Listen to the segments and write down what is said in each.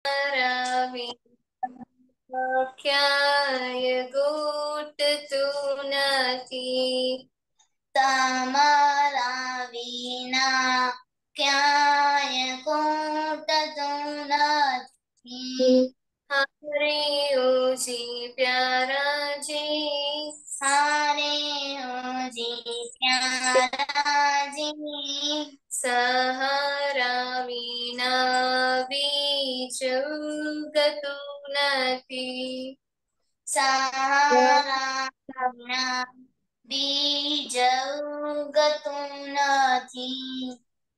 ક્યાંય ગોઠતું નથી. તમારા વિના ક્યાંય ગોઠતું નથી. હારે ઓજી પ્યારાજી, હારે ઓજી પ્યારાજી, સહારા વિના બીજ ઉગતું નથી. સહારા વિના બીજ ઉગતું નથી.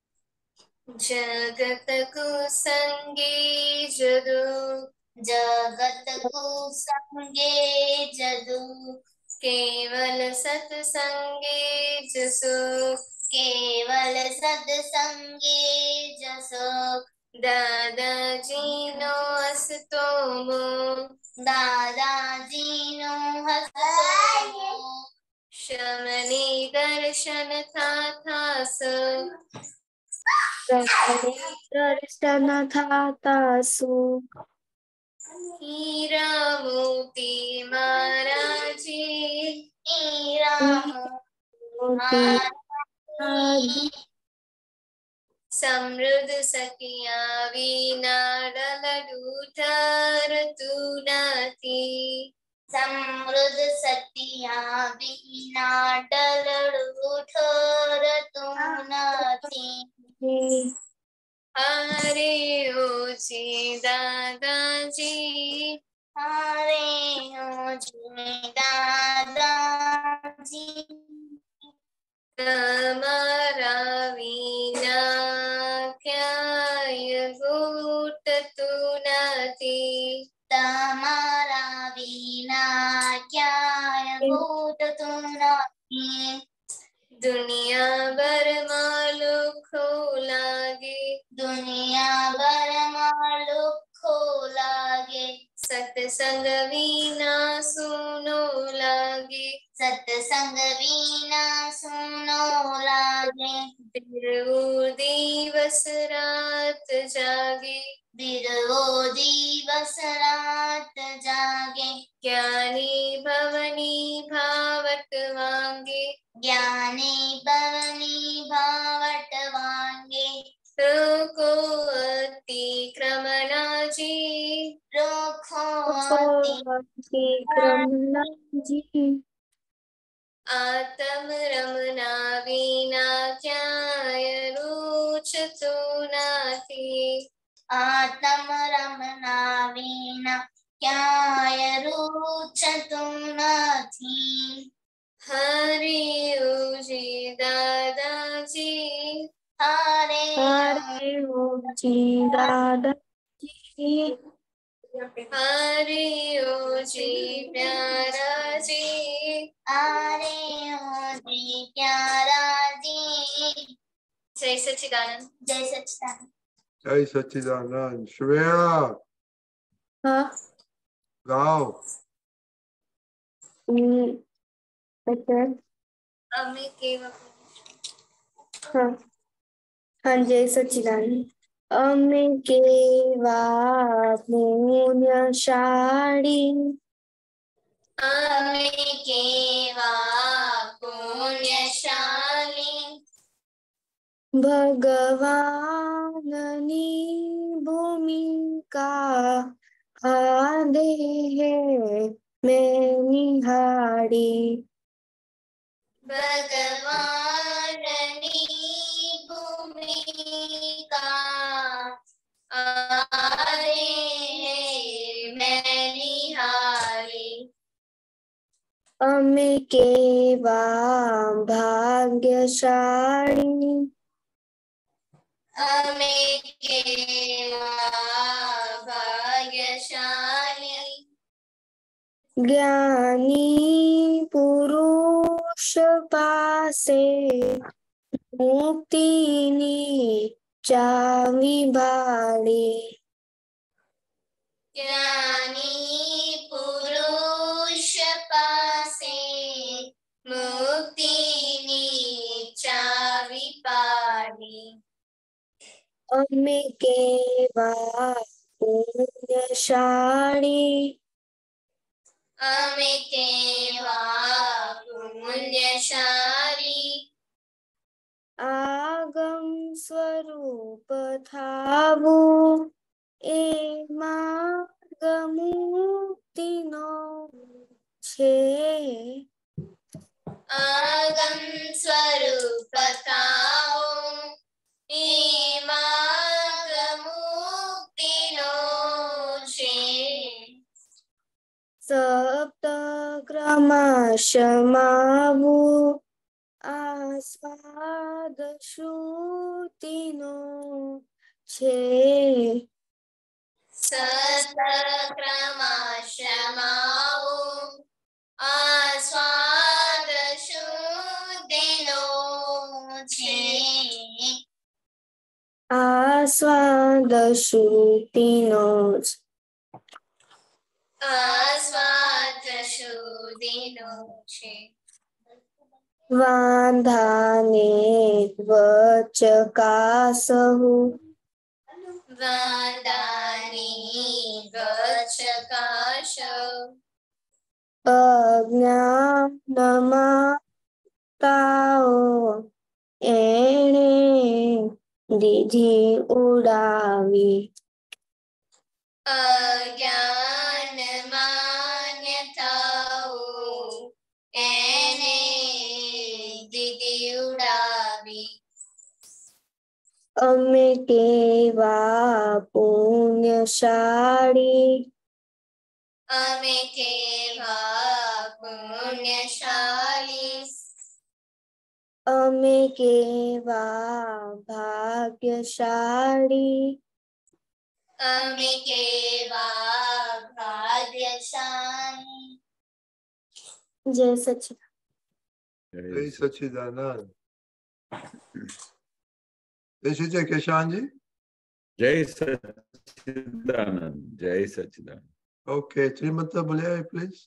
જગત કુસંગે જદુ, જગત કુસંગે જદુ, કેવલ સત્સંગે જ સુખ. કેવલ સત્સંગે જ સુખ. દાદાજીનો હસતો મોં, દાદાજીનો હસતો મોં, શમને દર્શન થાતા સુખ. દર્શન થાતા સુખ. હીરા મોતી મહારાજી, હીરા મોતી સમૃદ્ધ સખિયા વિના ડલડું ઠરતું નથી. સમૃદ્ધ સતિયા વિના ડલડું ઠરતું નથી. હારે ઓજી દાદાજી, હારે ઓજી દાદાજી, તમારા વિના ક્યાંય ગોઠતું નથી. તમારા વિના ક્યાંય ગોઠતું નથી. દુનિયાભરમાં લુખો લાગે, દુનિયાભરમાં લુખો લાગે, સત્સંગ વિના સૂનો લાગે. સત્સંગ વિના સૂનો લાગે. બિરવો દિવસ રાત જાગે, બિરવો દિવસ રાત જાગે. જ્ઞાની ભવની ભાવટ વાંગે, જ્ઞાની ભવની ભાવટ વાંગે. રોકો અતિક્રમણાજી, રોખો અતિક્રમણાજી, આતમ રમના વિના ક્યાંય રૂચતું નથી. આત્મ રમના વિના ક્યાંય રૂચતું નથી. હરે ઓજી દાદાજી, હારે હારે ઓજી દાદાજી, હરે ઓજી પ્યારાજી, હારે ઓજી પ્યારાજી. જય સચ્ચિદાનંદ. જય સચ્ચિદાનંદ. જય સચ્ચિદાનંદ. શ્રેયા હા ગાઓ. અમે કેવા હા હા જય સચ્ચિદાનંદ. અમે કેવા પુણ્યશાળી, અમે કેવા પુણ્યશાલી, ભગવાનની ભૂમિકા આ દેહે મેં નિહાળી. ભગવાનની ભૂમિકા આરે મેં નિહાળી. અમે કેવા ભાગ્યશાળી, અમે કેવા ભાગ્યશાળી, જ્ઞાની પુરુષ પાસે મુક્તિની ચાવી ભાળી. જ્ઞાની પુરુષ પાસે મુક્તિની ચાવી પાડી. અમે કેવા પુણ્યશાળી અમે કેવા પુણ્યશાળી આગમ સ્વરૂપ થાવું એ માર્ગ મુક્તિનો છે. આગમ સ્વરૂપ થાઓ એ માર્ગ મુક્તિનો છે. સપ્ત ક્રમશમાવું આસ્વાદ શ્રુતિનો છે. સતક્રમશમાવો આસ્વાદ શુદ્ધિનો છે. આસ્વાદ શ્રુતિનો આસ્વાદ શુદ્ધિનો છે. વાંધાને વચકાસહુ વાંદાની ગચ્છકાશ અજ્ઞાનમાં તાઓ એણે દીધી ઉડાવી. અજ્ઞાન માન્યતાઓ એને દીદી ઉડાવી. અમે કેવા પુણ્યશાળી અમે કેવા પુણ્યશાળી અમે કેવા ભાગ્યશાળી અમે કેવા ભાગ્યશાળી. જય સચિદાનંદ. જય સચ્ચિદાનંદ. This is Kishanji. जय सच्चिदानंद. जय सच्चिदानंद. Okay, three mantra बोलिए please.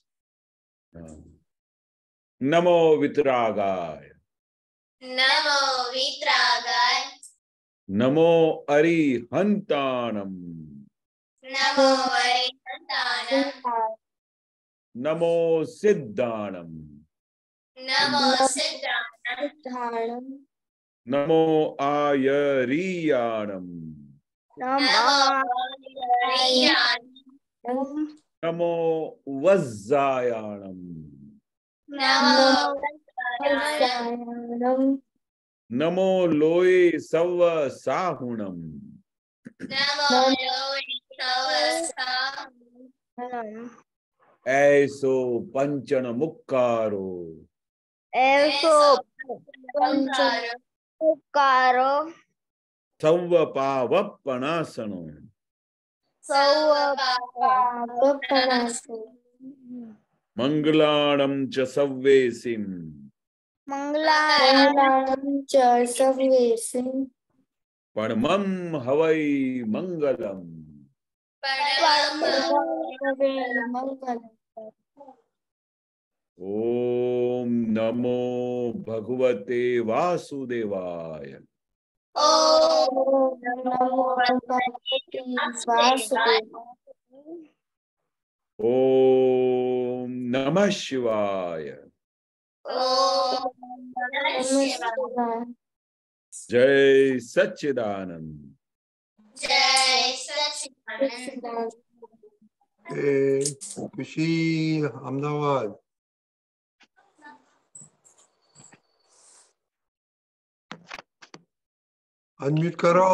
नमो वितरागाय. नमो वितरागाय. नमो अरिहंताणम. नमो अरिहंताणम. नमो सिद्धाणम. नमो सिद्धाणम. नमो आयरियाणम. नमो आयरियाणम. नमो वज्जायाणम. नमो नमो लोये सव साहुणम. नमो लोये सव साहुणम. ऐसो पंचन मुक्कारो. ऐसो पंचन मुक्कारो. सव पावपनासनो. सव पावपनासनो. मंगलाणं च सव्वेसिं. मंगलाणं च सव्वेसिं. परमं हवै मंगलम्. ओम नमो भगवते वासुदेवाय. ओम नमो भगवते वासुदेवाय. ओम नमः शिवाय. ओम नमः शिवाय. जय सच्चिदानंद. जय सच्चिदानंद. खुशी अहमदाबाद. अनम्यूट करो.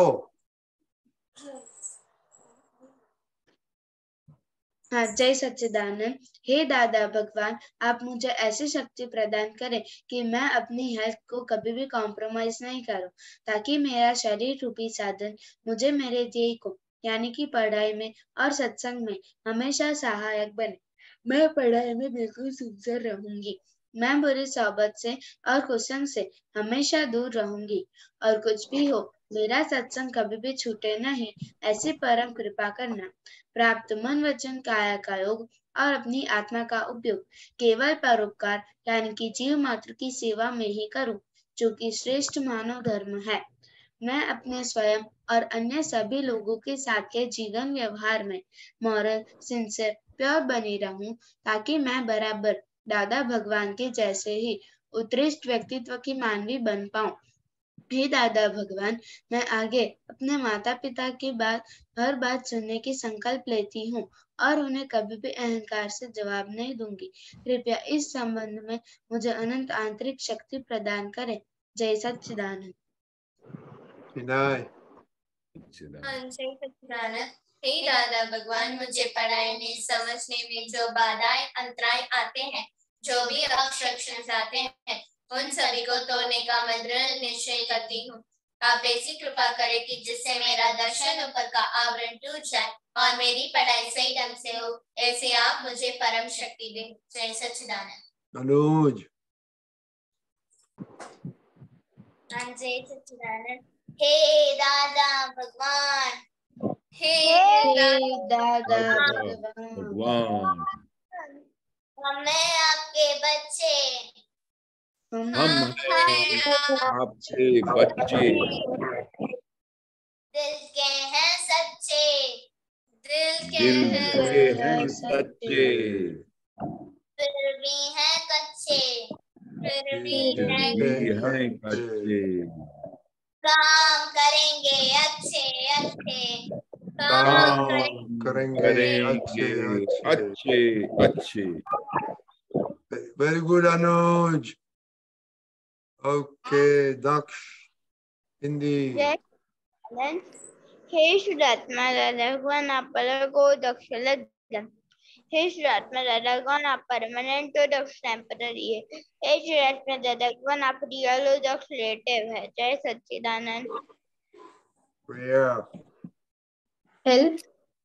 हाँ, जय सच्चिदानंद. हे दादा भगवान, आप मुझे ऐसी शक्ति प्रदान करें कि मैं अपनी हेल्थ को कभी भी कॉम्प्रोमाइज नहीं करूं, ताकि मेरा शरीर रूपी साधन मुझे मेरे ध्येय को यानी कि पढ़ाई में और सत्संग में हमेशा सहायक बने. मैं पढ़ाई में बिल्कुल सिंसियर रहूंगी. मैं बुरी सोबत से और कुसंग से हमेशा दूर रहूंगी. और कुछ भी हो, मेरा सत्संग कभी भी छूटे नहीं, ऐसी परम कृपा करना. प्राप्त मन वचन काया का योग और अपनी आत्मा का उपयोग केवल परोपकार यानी कि जीव मात्र की सेवा में ही करूं, जो कि श्रेष्ठ मानव धर्म है. मैं अपने स्वयं और अन्य सभी लोगों के साथ के जीवन व्यवहार में मॉरल, सिंसियर, प्योर बनी रहूं, ताकि मैं बराबर दादा भगवान के जैसे ही उत्कृष्ट व्यक्तित्व की मानवी बन पाऊं। हे दादा भगवान, मैं आगे अपने माता पिता की हर बात सुनने की संकल्प लेती हूँ और उन्हें कभी भी अहंकार से जवाब नहीं दूंगी। कृपया इस संबंध में मुझे अनंत आंतरिक शक्ति प्रदान करें। जय सच्चिदानंद। चिनाय सच्चिदानंद। जय सच्चिदानंद। हे दादा भगवान, मुझे पढ़ाने समझने में जो बाधाएं अंतराय आते हैं, जो भी ऑब्स्ट्रक्शंस आते हैं, उन सभी को तोड़ने का मैं दृढ़ निश्चय करती हूँ। आप ऐसी कृपा करें कि जिससे मेरा दर्शन ऊपर का आवरण टूट जाए और मेरी पढ़ाई सही ढंग से हो, ऐसे आप मुझे परम शक्ति दें। जय सच्चिदानंद। अनुज जय सच्चिदानंद। हे दादा भगवान, हे दादा भगवान भगवान, हमें आपके बच्चे, हम हम हैं आपके बच्चे, दिल के हैं सच्चे, दिल के दिल हैं के हैं सच्चे, फिर भी हैं कच्चे, फिर भी फिर हैं भी हैं कच्चे। काम करेंगे अच्छे अच्छे, काम काम करेंगे करेंगे अच्छे करेंगे अच्छे। अच्छे अच्छे। Very good Anuj. Okay Daksh Hindi. जय सच्चिदानंद। हे शुद्धात्मा दादा भगवान, आप अलग हो दक्ष लज्जन। हे शुद्धात्मा दादा भगवान, आप परमानेंट हो दक्ष टेम्पररी है। हे शुद्धात्मा दादा भगवान, आप रियल हो दक्ष रिलेटिव है। जय सच्चिदानंद। प्रिया हेल्थ।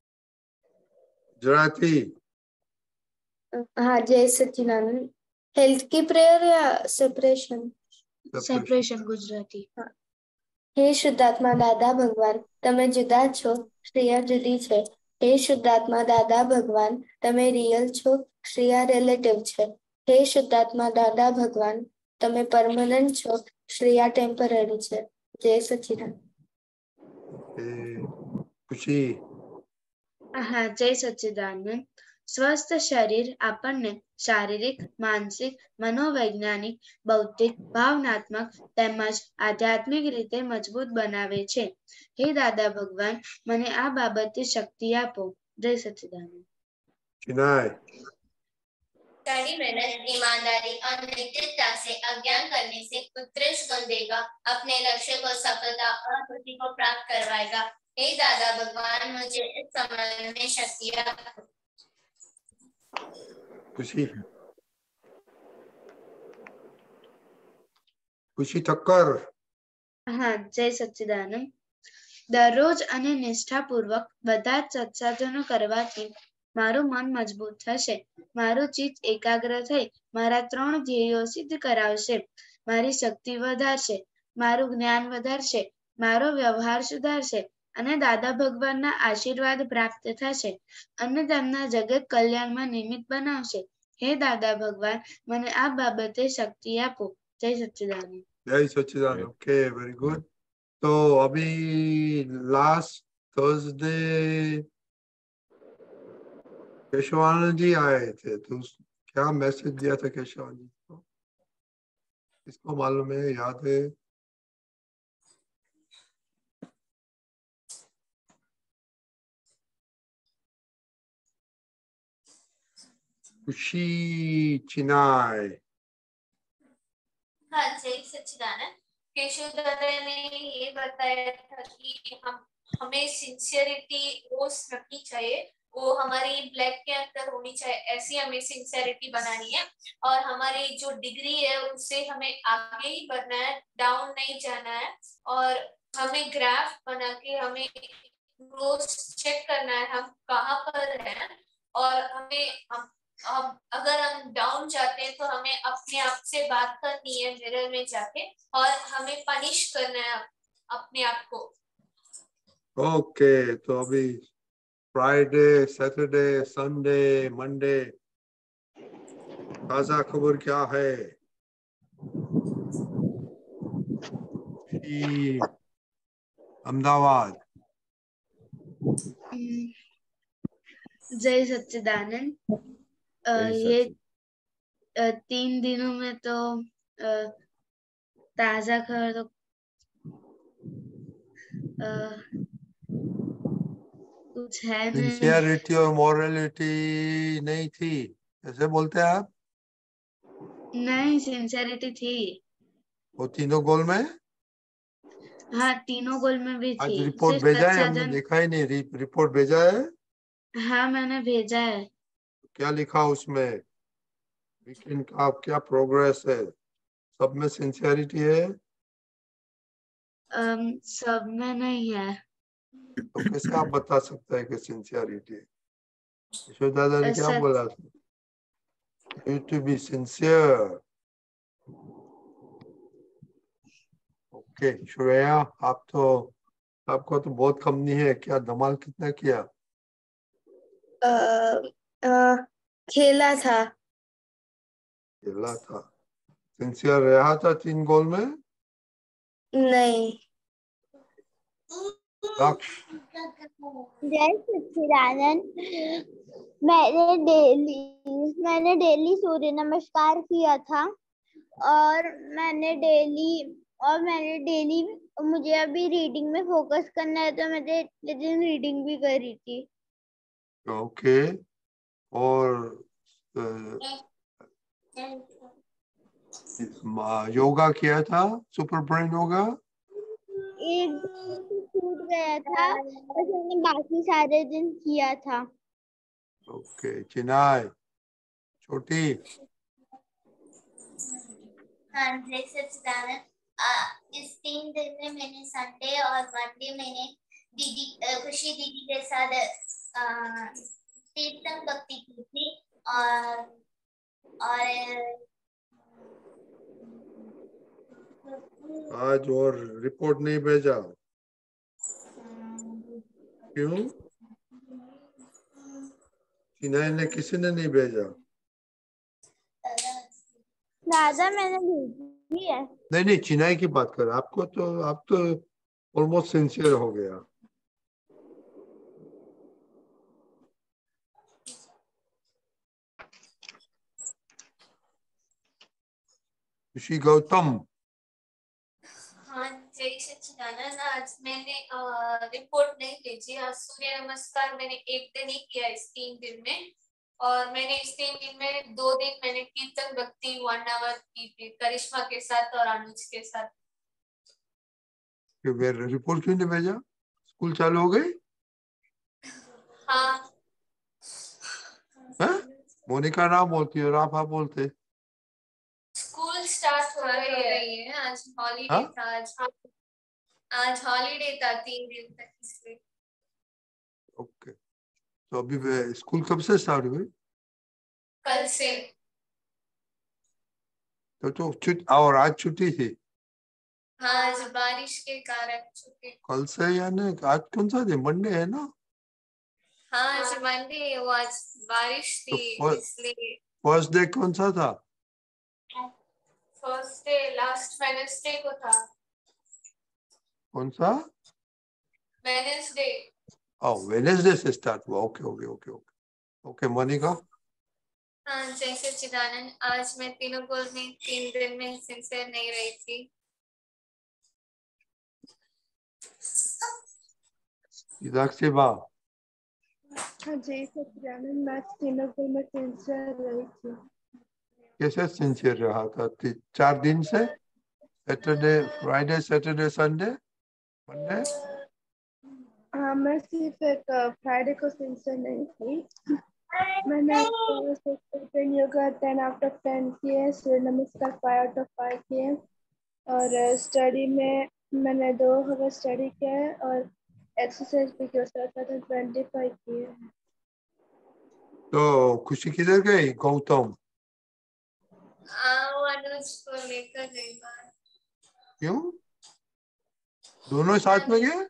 जराती हाँ, जय सच्चिदानंद। हेल्थ की प्रेयर या सेपरेशन? સેપરેશન ગુજરાતી. હે શુદ્ધાત્મા દાદા ભગવાન, તમે જુદા છો, શ્રેયા જુદી છે. હે શુદ્ધાત્મા દાદા ભગવાન, તમે રિયલ છો, શ્રેયા રિલેટિવ છે. હે શુદ્ધાત્મા દાદા ભગવાન, તમે પરમનન્ટ છો, શ્રેયા ટેમ્પરરી છે. જય સચ્ચિદાનંદ. खुशी હા, જય સચ્ચિદાનંદ. સ્વસ્થ શરીર આપણને શારીરિક, માનસિક, મનોવૈજ્ઞાનિક, બૌદ્ધિક, ભાવનાત્મક તેમજ આધ્યાત્મિક રીતે મજબૂત બનાવે છે. હે દાદા ભગવાન, મને આ બાબતે શક્તિ આપો. જય સચ્ચિદાનંદ. चिनाय कड़ी मेहनत, ईमानदारी और नैतिकता से अज्ञान करने से उत्कृष्ट गुण देगा, अपने लक्ष्य को सफलता और खुशी को प्राप्त करवाएगा। हे दादा भगवान, मुझे इस संबंध में शक्ति आपो। खुशी खुशी ठक्कर। હા, જય સચ્ચિદાનંદ. દરરોજ અને નિષ્ઠાપૂર્વક બધા જ સત્સાધનો કરવાથી મારું મન મજબૂત થશે. મારું ચિત્ત એકાગ્ર થઈ મારા 3 ધ્યેયો સિદ્ધ કરાવશે. મારી શક્તિ વધારશે, મારું જ્ઞાન વધારશે, મારો વ્યવહાર સુધારશે અને દાદા ભગવાનના આશીર્વાદ પ્રાપ્ત થશે અને તેમના જગત કલ્યાણમાં નિમિત્ત બનાવશે. હે દાદા ભગવાન, મને આ બાબતે શક્તિ આપો. જય સચ્ચિદાનંદ. जय सच्चिदानंद। Okay very good. तो अभी लास्ट थर्सडे केशवानंद जी आए थे, तो क्या मैसेज दिया था केशवानंद जी को? इसको मालूम है, याद है? खुशी चिनाय। हाँ, जय सच्चिदानंद। केशव दादा ने ये बताया था कि हमें सिंसियरिटी रोज रखनी चाहिए, वो हमारी ब्लैक के अंदर होनी चाहिए, ऐसी हमें सिंसियरिटी बनानी है। और हमारी जो डिग्री है उससे हमें आगे ही बढ़ना है, डाउन नहीं जाना है। और हमें ग्राफ बना के हमें रोज चेक करना है हम कहाँ पर हैं। और हमें अब अगर हम डाउन जाते हैं तो हमें अपने आप से बात करनी है मिरर में जाके, और हमें पनिश करना है अपने आप को। ओके तो अभी फ्राइडे, सैटरडे, संडे, मंडे ताजा खबर क्या है? अहमदाबाद। जय सच्चिदानंद। ये 3 दिनों में तो ताजा खबर तो कुछ है नहीं। सिंसियरिटी और मॉरलिटी नहीं थी, ऐसे बोलते हैं आप? नहीं, सिंसियरिटी थी। वो तीनों गोल में? हाँ, तीनों गोल में भी आज थी। रिपोर्ट सिर्फ भेजा सच है? हमने साधन। देखा ही नहीं। रिपोर्ट भेजा है? हाँ, मैंने भेजा है। क्या लिखा उसमें? वीकेंड का क्या प्रोग्रेस है? सब में सिंसियरिटी है? सब में नहीं है। तो कैसे आप बता सकते हैं कि सिंसियरिटी है? यशोदा दादा ने क्या सच। बोला? You to be sincere. Okay Shreya, आपको तो बहुत कंपनी है, क्या धमाल कितना किया? खेला था। खेला था। सिंसियर रहा था 3 गोल में? नहीं। लक्ष्य, जय सच्चिदानंद। मैंने डेली सूर्य नमस्कार किया था और मैंने डेली मुझे अभी रीडिंग में फोकस करना है तो मैंने इतने दिन रीडिंग भी करी थी। ओके। और योगा किया था, सुपर ब्रेन योगा? एक दिन छूट गया था बस मैंने बाकी सारे दिन किया था। ओके चिनाई, छोटी। हाँ, जय सच्चिदानंद। इस 3 दिन में मैंने संडे और मंडे मैंने खुशी दीदी के साथ कीर्तन भक्ति की थी और आज और रिपोर्ट नहीं भेजा क्यों? चिनाई ने किसी ने नहीं भेजा? दादा मैंने भेजी है। नहीं, चिनाई की बात कर। आप तो ऑलमोस्ट सिंसियर हो गया। ऋषि गौतम। हाँ, जय सच्चिदानंद। आज मैंने रिपोर्ट नहीं भेजी। आज सूर्य नमस्कार मैंने एक दिन ही किया इस 3 दिन में, और मैंने इस 3 दिन में 2 दिन मैंने कीर्तन भक्ति 1 आवर की थी करिश्मा के साथ और अनुज के साथ। रिपोर्ट क्यों नहीं भेजा? स्कूल चालू हो गई? हाँ। मोनिका ना बोलती और आप बोलते। स्कूल स्टार्ट हो रही है। आज हॉलीडे था। आज हॉलीडे था 3 दिन तक, इसलिए। ओके, तो अभी स्कूल कब से स्टार्ट हुई? कल से। और आज छुट्टी थी? हाँ, आज बारिश के कारण छुट्टी। कल से यानी आज कौन सा दिन? मंडे है ना? हाँ, आज मंडे है। वो आज बारिश थी इसलिए। फर्स्ट डे कौन सा था? फर्स्ट डे लास्ट वेडनेसडे को था। कौन सा? वेडनेसडे। वेडनेसडे से स्टार्ट हुआ। ओके मोनिका। हाँ, जय सच्चिदानंद। आज मैं तीनों गोल में 3 दिन में सिंसियर नहीं रही थी। जय सच्चिदानंद। मैं तीनों गोल में सिंसियर रही थी। कैसे सिंसियर रहा था 4 दिन से? Saturday, Friday, Saturday, Sunday, Monday? हाँ, मैं सिर्फ एक फ्राइडे को सिंसियर नहीं थी। मैंने योगा 10 आउट ऑफ 10 किए, सूर्य नमस्कार 5 आउट ऑफ 5 किए और स्टडी में मैंने 2 आवर स्टडी किया है और एक्सरसाइज भी किया, 25 किए। तो खुशी किधर गई? गौतम अनुज को लेकर गई बात। क्यों? दोनों साथ में गए?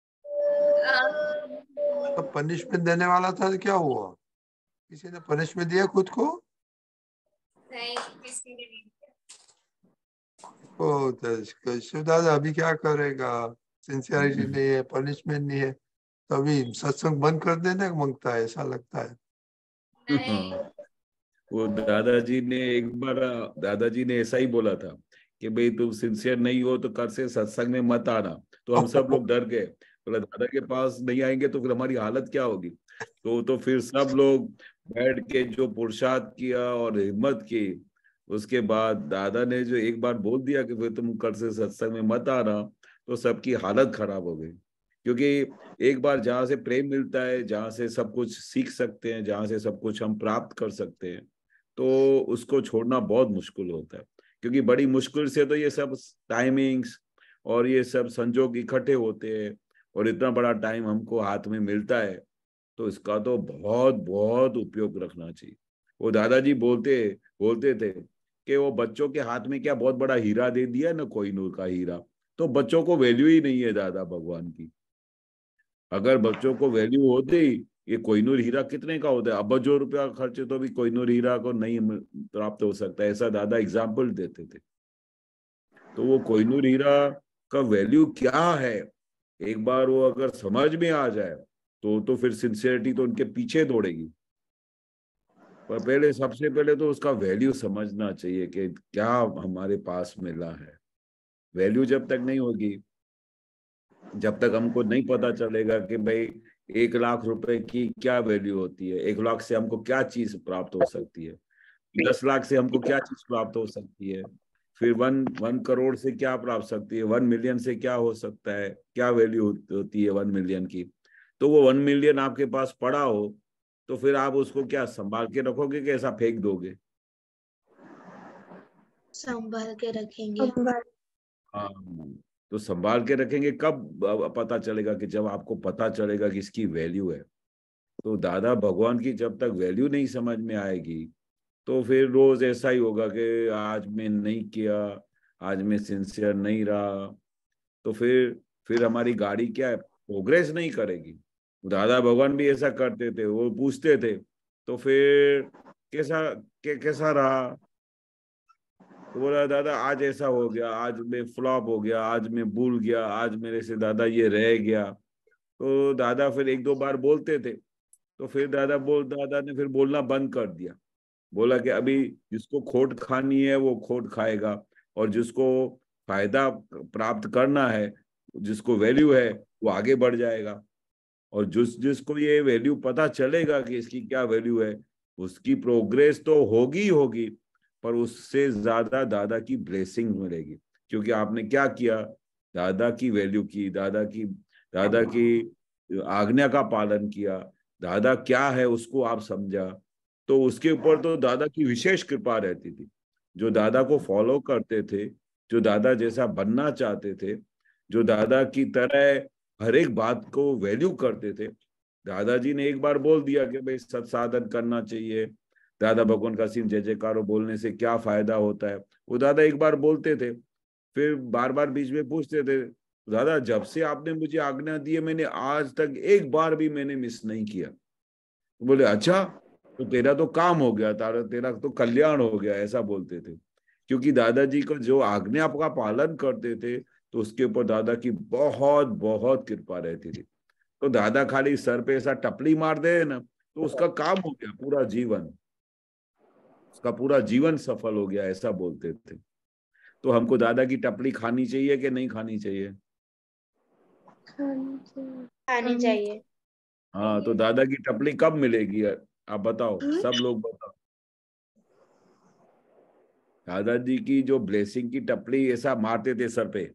तो पनिशमेंट देने वाला था, क्या हुआ? किसी ने पनिशमेंट दिया खुद को? नहीं, किसी ने नहीं दिया। दादा अभी क्या करेगा? सिंसियरिटी नहीं है, पनिशमेंट नहीं है, तो अभी सत्संग बंद कर देने को मांगता है, ऐसा लगता है। नहीं, हाँ, वो दादाजी ने ऐसा ही बोला था कि भाई तुम सिंसियर नहीं हो तो कल से सत्संग में मत आना। तो हम सब लोग डर गए, बोला दादा के पास नहीं आएंगे तो फिर हमारी हालत क्या होगी। तो फिर सब लोग बैठ के जो पुरुषार्थ किया और हिम्मत की, उसके बाद दादा ने जो एक बार बोल दिया कि फिर तुम कल से सत्संग में मत आना, तो सबकी हालत खराब हो गई। क्योंकि एक बार जहाँ से प्रेम मिलता है, जहाँ से सब कुछ सीख सकते हैं, जहाँ से सब कुछ हम प्राप्त कर सकते हैं, तो उसको छोड़ना बहुत मुश्किल होता है। क्योंकि बड़ी मुश्किल से तो ये सब टाइमिंग्स और ये सब संजोग इकट्ठे होते हैं, और इतना बड़ा टाइम हमको हाथ में मिलता है, तो इसका तो बहुत बहुत उपयोग रखना चाहिए। वो दादाजी बोलते थे कि वो बच्चों के हाथ में क्या बहुत बड़ा हीरा दे दिया ना, कोहिनूर का हीरा, तो बच्चों को वैल्यू ही नहीं है दादा भगवान की। अगर बच्चों को वैल्यू होती, ये कोहिनूर हीरा कितने का होता है, अबजों रुपया खर्चे तो भी कोहिनूर हीरा को नहीं प्राप्त हो सकता, ऐसा दादा एग्जाम्पल देते थे। तो वो कोहिनूर हीरा का वैल्यू क्या है, एक बार वो अगर समझ में आ जाए तो फिर सिंसियरिटी तो उनके पीछे दौड़ेगी। पर सबसे पहले तो उसका वैल्यू समझना चाहिए कि क्या हमारे पास मिला है। वैल्यू जब तक नहीं होगी, जब तक हमको नहीं पता चलेगा कि भाई 1 लाख रुपए की क्या वैल्यू होती है, 1 लाख से हमको क्या चीज प्राप्त हो सकती है, 10 लाख से हमको क्या चीज प्राप्त हो सकती है, फिर 1 करोड़ से क्या प्राप्त सकती है, 1 मिलियन से क्या हो सकता है, क्या वैल्यू होती है 1 मिलियन की। तो वो 1 मिलियन आपके पास पड़ा हो तो फिर आप उसको क्या संभाल के रखोगे कि ऐसा फेंक दोगे? संभाल के रखेंगे। हाँ, तो संभाल के रखेंगे। कब पता चलेगा? कि जब आपको पता चलेगा कि इसकी वैल्यू है। तो दादा भगवान की जब तक वैल्यू नहीं समझ में आएगी, तो फिर रोज ऐसा ही होगा कि आज मैं नहीं किया, आज मैं सिंसियर नहीं रहा, तो फिर हमारी गाड़ी क्या है, प्रोग्रेस नहीं करेगी। दादा भगवान भी ऐसा करते थे, वो पूछते थे तो फिर कैसा रहा, तो बोला दादा आज ऐसा हो गया, आज मैं फ्लॉप हो गया, आज मैं भूल गया, आज मेरे से दादा ये रह गया। तो दादा फिर 1-2 बार बोलते थे, तो फिर दादा ने फिर बोलना बंद कर दिया। बोला कि अभी जिसको खोट खानी है वो खोट खाएगा, और जिसको फायदा प्राप्त करना है, जिसको वैल्यू है, वो आगे बढ़ जाएगा। और जिसको ये वैल्यू पता चलेगा कि इसकी क्या वैल्यू है, उसकी प्रोग्रेस तो होगी होगी, पर उससे ज्यादा दादा की ब्लेसिंग मिलेगी। क्योंकि आपने क्या किया, दादा की वैल्यू की, दादा की आज्ञा का पालन किया, दादा क्या है उसको आप समझा, तो उसके ऊपर तो दादा की विशेष कृपा रहती थी। जो दादा को फॉलो करते थे, जो दादा जैसा बनना चाहते थे, जो दादा की तरह हर एक बात को वैल्यू करते थे। दादाजी ने एक बार बोल दिया कि भाई सत्साधन करना चाहिए, दादा भगवान का सिंह जय जयकारो बोलने से क्या फायदा होता है, वो दादा एक बार बोलते थे, फिर बार बार बीच में पूछते थे, दादा जब से आपने मुझे आज्ञा दी है मैंने आज तक एक बार भी मैंने मिस नहीं किया। तो बोले अच्छा, तो तेरा तो काम हो गया, तेरा तो कल्याण हो गया, ऐसा बोलते थे। क्योंकि दादाजी को जो आज्ञा का पालन करते थे, तो उसके ऊपर दादा की बहुत बहुत कृपा रहती थी। तो दादा खाली सर पे ऐसा टपली मार दे ना, तो उसका काम हो गया, पूरा जीवन, उसका पूरा जीवन सफल हो गया, ऐसा बोलते थे। तो हमको दादा की टपली खानी चाहिए कि नहीं खानी चाहिए? खानी चाहिए। हाँ, तो दादा की टपली कब मिलेगी आप बताओ, सब लोग बताओ। दादाजी की जो ब्लेसिंग की टपली ऐसा मारते थे सर पे,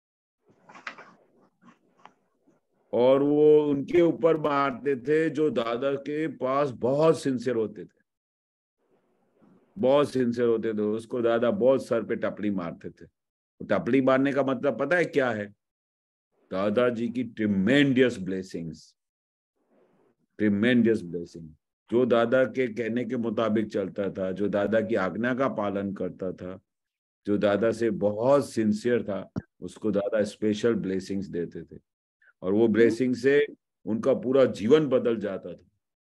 और वो उनके ऊपर मारते थे जो दादा के पास बहुत सिंसियर होते थे, बहुत सिंसियर होते थे, उसको दादा बहुत सर पे टपली मारते थे। तो टपली मारने का मतलब पता है क्या है? दादाजी की ट्रिमेंडियस ब्लेसिंग्स, ट्रिमेंडियस ब्लेसिंग। जो दादा के कहने के मुताबिक चलता था, जो दादा की आज्ञा का पालन करता था, जो दादा से बहुत सिंसियर था, उसको दादा स्पेशल ब्लेसिंग्स देते थे, और वो ब्लेसिंग से उनका पूरा जीवन बदल जाता था।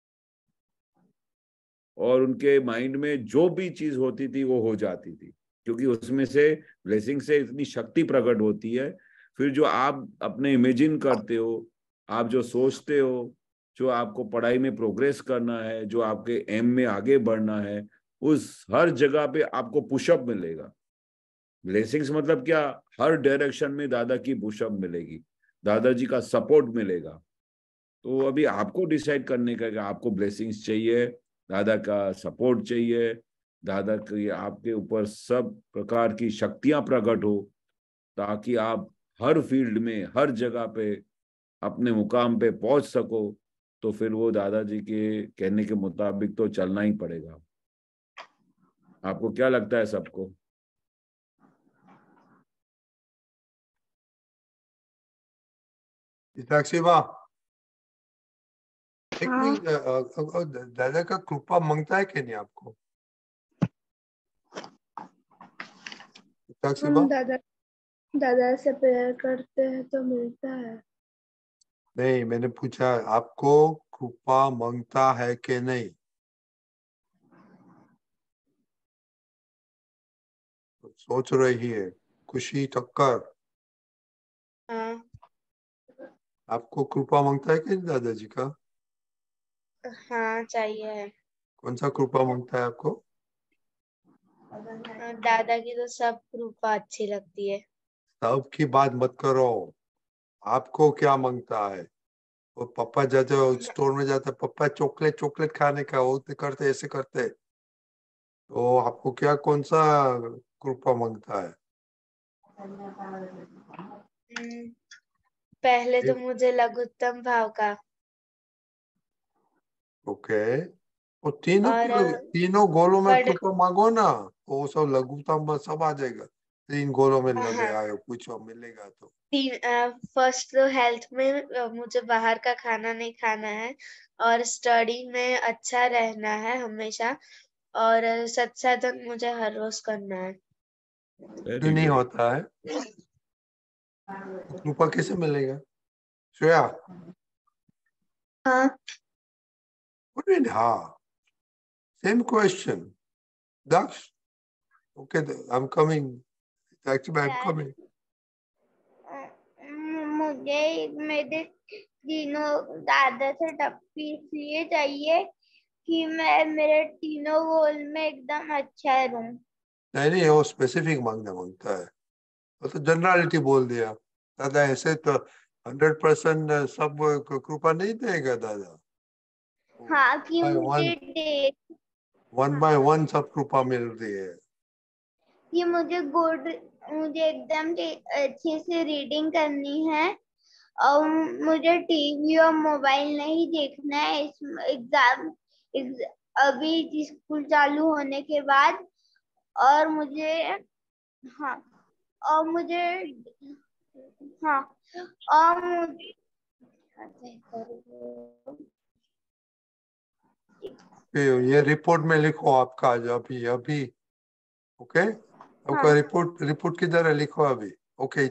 और उनके माइंड में जो भी चीज होती थी वो हो जाती थी, क्योंकि उसमें से ब्लेसिंग से इतनी शक्ति प्रकट होती है। फिर जो आप अपने इमेजिन करते हो, आप जो सोचते हो, जो आपको पढ़ाई में प्रोग्रेस करना है, जो आपके एम में आगे बढ़ना है, उस हर जगह पे आपको पुशअप मिलेगा। ब्लेसिंग्स मतलब क्या? हर डायरेक्शन में दादा की पुशअप मिलेगी, दादाजी का सपोर्ट मिलेगा। तो अभी आपको डिसाइड करने का कि आपको ब्लेसिंग्स चाहिए, दादा का सपोर्ट चाहिए, दादा की आपके ऊपर सब प्रकार की शक्तियां प्रकट हो, ताकि आप हर फील्ड में, हर जगह पे अपने मुकाम पे पहुंच सको। तो फिर वो दादाजी के कहने के मुताबिक तो चलना ही पड़ेगा। आपको क्या लगता है सबको? शिवा, एक मिनट, दादा का कृपा मांगता है कि नहीं आपको? हम दादा से प्रेयर करते हैं तो मिलता है। नहीं, मैंने पूछा आपको कृपा मांगता है कि नहीं? सोच रही है खुशी ठक्कर। हाँ आपको कृपा मांगता है कि नहीं दादाजी का? हाँ चाहिए। कौन सा कृपा मांगता है आपको? दादा की तो सब कृपा अच्छी लगती है। सब की बात मत करो, आपको क्या मांगता है? वो पापा जाते हो स्टोर में जाते, पापा चॉकलेट चॉकलेट खाने का, वो करते ऐसे करते, तो आपको क्या कौन सा कृपा मांगता है? पहले तो मुझे लघुत्तम भाव का। ओके, वो तीनों गोलों में बड़े कृपा मांगो ना, वो सब लघुतम में सब आ जाएगा। 3 गोलों में लगे हाँ आयो, पूछो मिलेगा तो। फर्स्ट तो हेल्थ में मुझे बाहर का खाना नहीं खाना है, और स्टडी में अच्छा रहना है हमेशा, और सत्साधन मुझे हर रोज करना है। क्यों नहीं होता है तो कृपा कैसे मिलेगा? श्रेया, हाँ हाँ, same question. Daksh, okay, I am coming, actually I am coming. मुझे मेरे तीनों दादा से टप्पी इसलिए चाहिए कि मैं मेरे तीनों गोल में एकदम अच्छा रहूं। नहीं, वो स्पेसिफिक मांगता है, वो तो जनरलिटी बोल दिया। दादा ऐसे तो 100% सब कृपा नहीं देगा दादा। हाँ कि वन बाय वन सब कृपा मिल रही है। कि मुझे एकदम अच्छे से रीडिंग करनी है, और मुझे टीवी और मोबाइल नहीं देखना है इस एग्जाम अभी स्कूल चालू होने के बाद। और मुझे हाँ और मुझे हाँ और मुझे ये रिपोर्ट में लिखो आपका अभी अभी। ओके, आपका रिपोर्ट किधर है, लिखो अभी। ओके,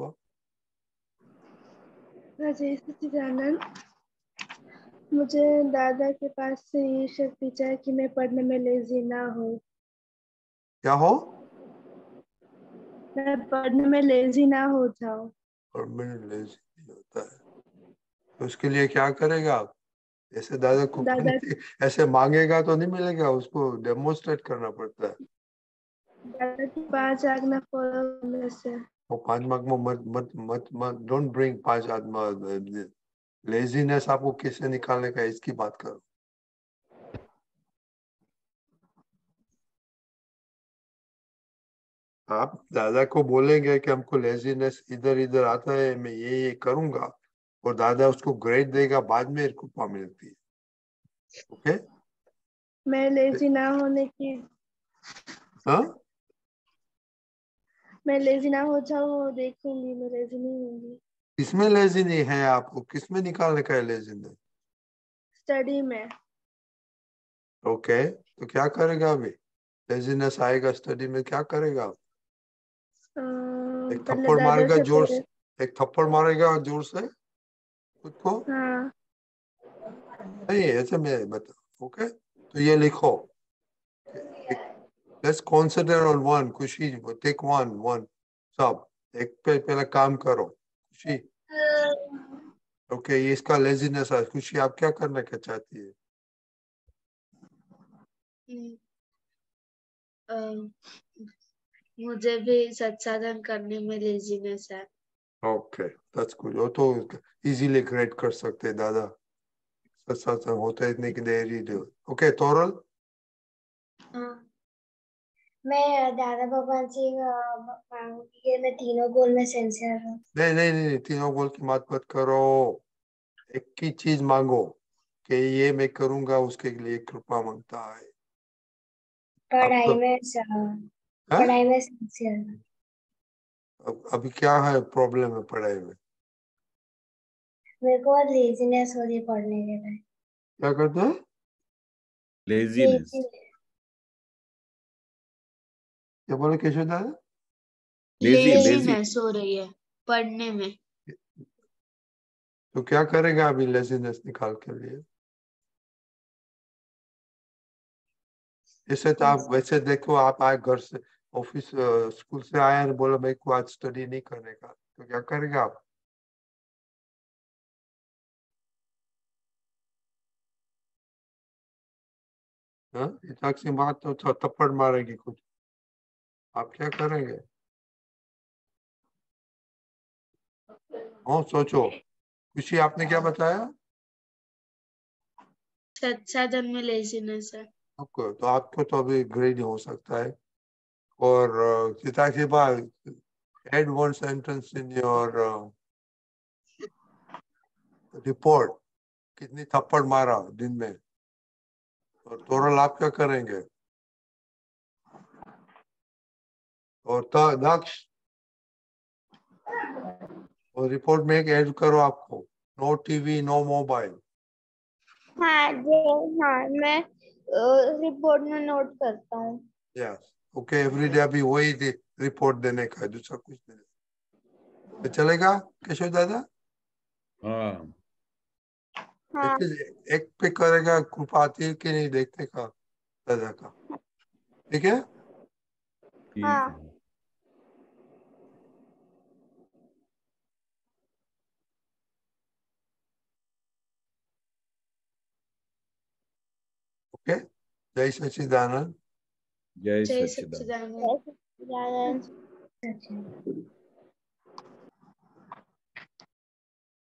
जय सच्चिदानंद, मुझे दादा के पास से ये शक्ति चाहिए कि मैं पढ़ने में लेजी ना हो। क्या हो? मैं पढ़ने में लेजी ना हो जाऊं। और मैंने लेजी नहीं होता है, तो उसके लिए क्या करेगा आप? ऐसे दादा को दादा ऐसे मांगेगा तो नहीं मिलेगा, उसको डेमोन्स्ट्रेट करना पड़ता है। दादा की 5 आज्ञा फॉलो करने से। वो 5 मार्क में मत मत मत मत डोंट ब्रिंग 5 आत्मा। लेजीनेस आपको किससे निकालने का है, इसकी बात करो। आप दादा को बोलेंगे कि हमको लेजीनेस इधर इधर आता है, मैं ये करूंगा, और दादा उसको ग्रेड देगा, बाद में कृपा मिलती है। ओके, मैं लेजी ना होने की हाँ, मैं लेजी ना हो जाऊं, देखूंगी, मैं लेजी नहीं होंगी। किसमें लेजी नहीं है आपको, किसमें निकालने का है लेजीनेस? स्टडी में। ओके, तो क्या करेगा अभी? लेजीनेस आएगा स्टडी में, क्या करेगा आप? एक पहले थप्पड़ दादा मारेगा से जोर से, एक थप्पड़ मारेगा जोर से खुद को? हाँ नहीं, ऐसे में बता। ओके, तो ये लिखो, let's concentrate on one. Khushi, take one सब, एक पे पहले काम करो। खुशी ओके, ये इसका लेजीनेस है। खुशी आप क्या करने का चाहती है? मुझे भी सत्साधन करने में लेजीनेस है। Okay that's good. वो तो इजीली ग्रेड कर सकते हैं दादा, सत्संग होता है इतने की देरी दो। ओके तोरल। मैं दादा भगवान से मांगूंगी कि मैं तीनों गोल में सिंसियर हूँ। नहीं नहीं नहीं, तीनों गोल की बात मत करो, एक ही चीज मांगो कि ये मैं करूंगा, उसके लिए कृपा मांगता है। पढ़ाई में हाँ? पढ़ाई में सिंसियर हूँ। अभी क्या है प्रॉब्लम है पढ़ाई में? मेरे को बहुत लेजीनेस हो रही है पढ़ने के लिए। क्या करते हैं? लेजीनेस। क्या बोले केशव दादा? लेजी लेजीनेस हो रही है पढ़ने में। तो क्या करेगा अभी लेजीनेस निकाल के लिए? जैसे तो आप वैसे देखो, आप आए घर से, ऑफिस स्कूल से आए और बोला मेरे को आज स्टडी नहीं करने का, तो क्या करेगा आप? हाँ, इतना सी बात तो थप्पड़ मारेगी कुछ, आप क्या करेंगे? हाँ सोचो। खुशी आपने क्या बताया? सत्साधन में लेजीनेस है। आपको तो अभी ग्रेड हो सकता है। और चिताक्षी बात, add one sentence in your report, कितनी थप्पड़ मारा दिन में। और तोरल आप क्या करेंगे? और दक्ष, और रिपोर्ट में एक ऐड करो आपको, नो टीवी नो मोबाइल। हाँ जी, हाँ मैं रिपोर्ट में नोट करता हूँ। यस ओके, एवरीडे अभी वही रिपोर्ट देने का है, दूसरा कुछ नहीं। तो चलेगा केशव दादा? हाँ हाँ एक पे करेगा, कृपा आती है कि नहीं देखने का दादा का। ठीक है ठीक हाँ है। ओके, जय सच्चिदानंद। जय जय सच्चिदानंद। सच्चिदानंद। जय सच्चिदानंद।